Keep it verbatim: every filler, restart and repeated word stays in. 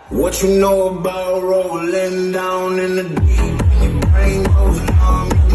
What you know about rolling down in the deep? Your brain goes numb.